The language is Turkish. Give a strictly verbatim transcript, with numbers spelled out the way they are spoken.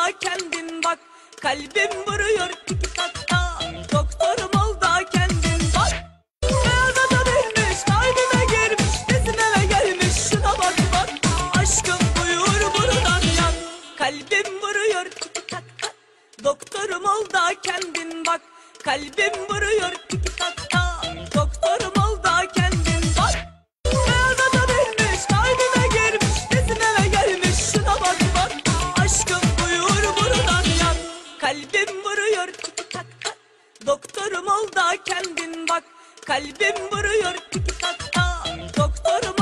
kendin bak. Kalbim vuruyor tiki taka. Doktorum ol da kendin bak. Beyaz ata binmiş, kalbime girmiş, bizim eve gelmiş. Şuna bak bak, aşkım buyur buradan yak. Kalbim vuruyor tiki taka. Doktorum ol da kendin bak. Kalbim vuruyor tiki taka. Doktorum ol da kendin bak. Beyaz ata binmiş, kalbime girmiş, bizim eve gelmiş. Şuna bak bak, aşkım buyur buradan yak. Kalbim vuruyor tiki taka. Doktorum ol da kendin bak. Kalbim vuruyor tiki taka. Doktorum